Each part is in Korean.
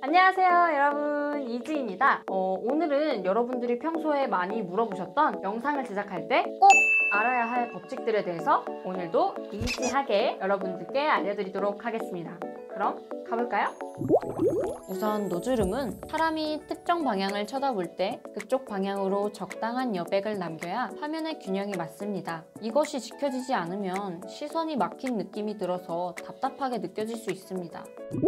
안녕하세요 여러분, 이지입니다. 오늘은 여러분들이 평소에 많이 물어보셨던 영상을 제작할 때 꼭 알아야 할 법칙들에 대해서 오늘도 이지하게 여러분들께 알려드리도록 하겠습니다. 그럼 가볼까요? 우선 노즈룸은 사람이 특정 방향을 쳐다볼 때 그쪽 방향으로 적당한 여백을 남겨야 화면의 균형이 맞습니다. 이것이 지켜지지 않으면 시선이 막힌 느낌이 들어서 답답하게 느껴질 수 있습니다.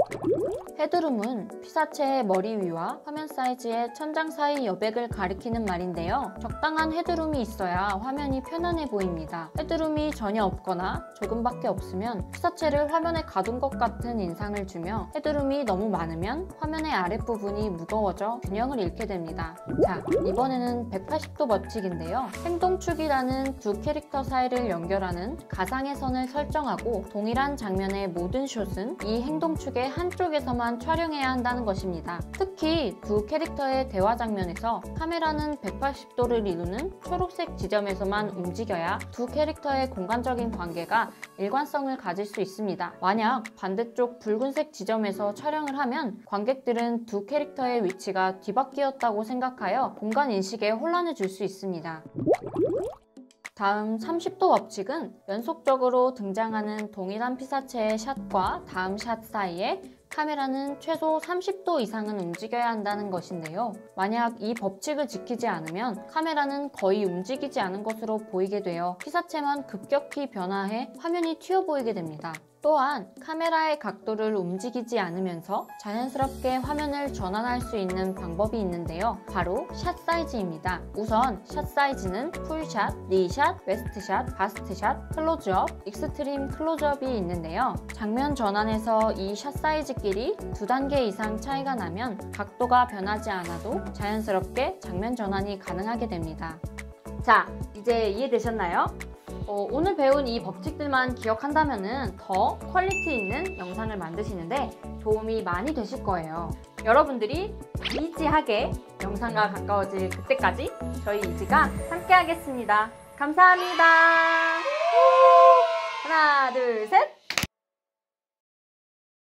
헤드룸은 피사체의 머리 위와 화면 사이즈의 천장 사이 여백을 가리키는 말인데요. 적당한 헤드룸이 있어야 화면이 편안해 보입니다. 헤드룸이 전혀 없거나 조금밖에 없으면 피사체를 화면에 가둔 것 같은 인상을 주며 헤드룸이 너무 많으면 화면의 아랫부분이 무거워져 균형을 잃게 됩니다. 자, 이번에는 180도 법칙인데요. 행동축이라는 두 캐릭터 사이를 연결하는 가상의 선을 설정하고 동일한 장면의 모든 숏은 이 행동축의 한쪽에서만 촬영해야 한다는 것입니다. 특히 두 캐릭터의 대화 장면에서 카메라는 180도를 이루는 초록색 지점에서만 움직여야 두 캐릭터의 공간적인 관계가 일관성을 가질 수 있습니다. 만약 반대쪽 붉은색 지점에서 촬영을 하면 관객들은 두 캐릭터의 위치가 뒤바뀌었다고 생각하여 공간 인식에 혼란을 줄 수 있습니다. 다음 30도 법칙은 연속적으로 등장하는 동일한 피사체의 샷과 다음 샷 사이에 카메라는 최소 30도 이상은 움직여야 한다는 것인데요. 만약 이 법칙을 지키지 않으면 카메라는 거의 움직이지 않은 것으로 보이게 되어 피사체만 급격히 변화해 화면이 튀어 보이게 됩니다. 또한 카메라의 각도를 움직이지 않으면서 자연스럽게 화면을 전환할 수 있는 방법이 있는데요. 바로 샷 사이즈입니다. 우선 샷 사이즈는 풀샷, 리샷, 웨스트샷, 바스트샷, 클로즈업, 익스트림 클로즈업이 있는데요. 장면 전환에서 이 샷 사이즈끼리 2단계 이상 차이가 나면 각도가 변하지 않아도 자연스럽게 장면 전환이 가능하게 됩니다. 자, 이제 이해되셨나요? 오늘 배운 이 법칙들만 기억한다면 더 퀄리티 있는 영상을 만드시는데 도움이 많이 되실 거예요. 여러분들이 이지하게 영상과 가까워질 그때까지 저희 이지가 함께 하겠습니다. 감사합니다. 하나, 둘, 셋!